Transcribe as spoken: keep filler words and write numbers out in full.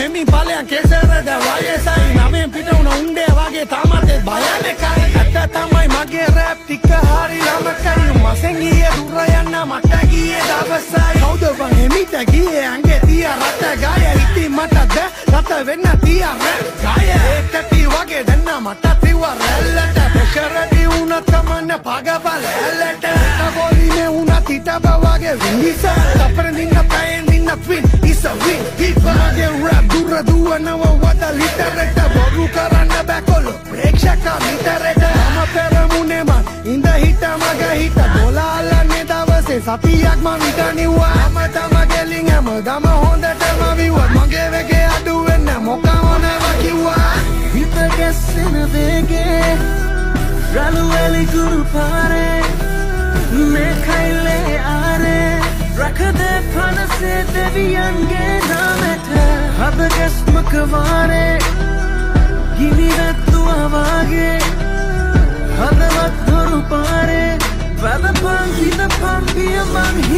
මෙමි පලයන් කෙසරද වයසයි නමෙන් පිට උන උන්ඩේ වගේ තාමත් භයානකයි ඇත්ත තමයි මගේ රැප් ටික හරි ළමකයි මසෙන් ගියේ දුර යන්න මට ගියේ දවසයි කවුද බං එමිට ගියේ අංගේ තියා රට ගාය ඉතින් මට ද රට වෙන්න තියා රැප් ගාය ඒකටි වගේ දෙන්න මට තිවා රැල්ලට පෙකරටි උනත් කමන්න පගබල ඇල්ලට කවෝලිනේ උනත් හිටබ වගේ විනිස අපර නින්න පයෙන් නින්න ට්වින් is a win මගේ රැප් දුර දුවනව වද ලිටරට බොරු කරන්න බැකොල්ල ප්‍රේක්ෂක මිතරට මම පෙරමුණේ මන් ඉඳ හිට මග හිට බොලාලන්නේ දවසේ සතියක් මම විතනිව්වා මම තම ගෙලින් හැමදම හොඳටම විව්වා මගේ වෙගේ අඩු වෙන්න මොකක් ඕනව කිව්වා හිත ගැස්සෙන වේගේ රළු එලි කුරු පාරේ මේ කයිලේ ආරේ රකදේ පනසේ දෙවියන්ගේ නාමෙට හද ගැස්මක වාරේ ගිනි රැත්තුවා වාගේ හදවත් දොරු පාරේ වැදපන් හිතපන් පිය මං